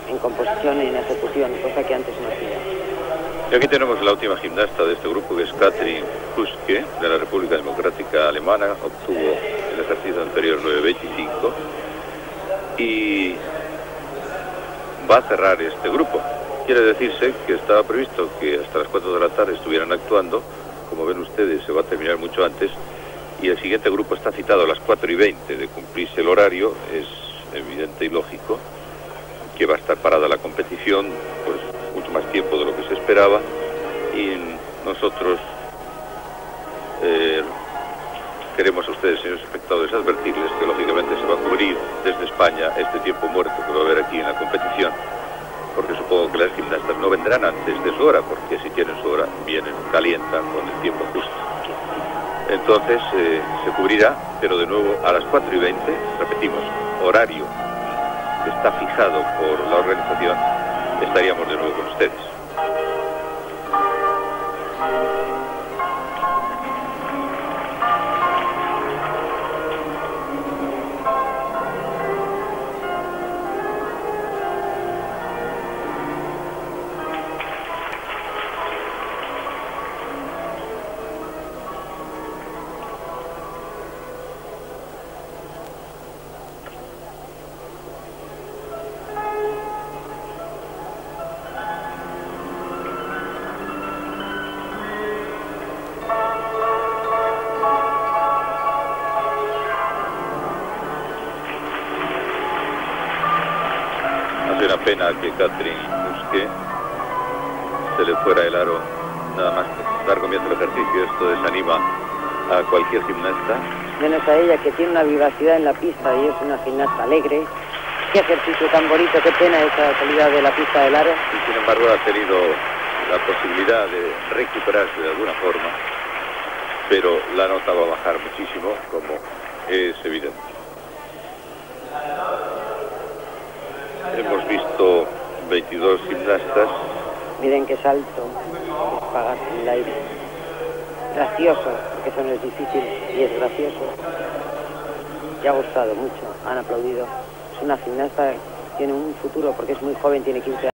en composición y en ejecución, cosa que antes no hacía. Y aquí tenemos la última gimnasta de este grupo, que es Katrin Huske, de la República Democrática Alemana. Obtuvo el ejercicio anterior 9.25 y va a cerrar este grupo. Quiere decirse que estaba previsto que hasta las 4 de la tarde estuvieran actuando. Como ven ustedes, se va a terminar mucho antes, y el siguiente grupo está citado a las 4:20. De cumplirse el horario, es evidente y lógico que va a estar parada la competición pues mucho más tiempo de lo que se esperaba, y nosotros queremos a ustedes, señores espectadores, advertirles que lógicamente se va a cubrir desde España este tiempo muerto que va a haber aquí en la competición, porque supongo que las gimnastas no vendrán antes de su hora, porque si tienen su hora vienen, calientan con el tiempo justo. Entonces se cubrirá, pero de nuevo a las 4:20, repetimos, horario que está fijado por la organización, estaríamos de nuevo con ustedes. Es una pena que Katrin Huske se le fuera el aro nada más que dar comienzo al ejercicio. Esto desanima a cualquier gimnasta. Menos a ella, que tiene una vivacidad en la pista y es una gimnasta alegre. Qué ejercicio tan bonito, qué pena esa salida de la pista del aro. Y sin embargo ha tenido la posibilidad de recuperarse de alguna forma, pero la nota va a bajar muchísimo, como es evidente. Hemos visto 22 gimnastas. Miren qué salto, espagarse en el aire. Gracioso, porque eso no es difícil y es gracioso. Y ha gustado mucho, han aplaudido. Es una gimnasta, tiene un futuro porque es muy joven, tiene 15 años.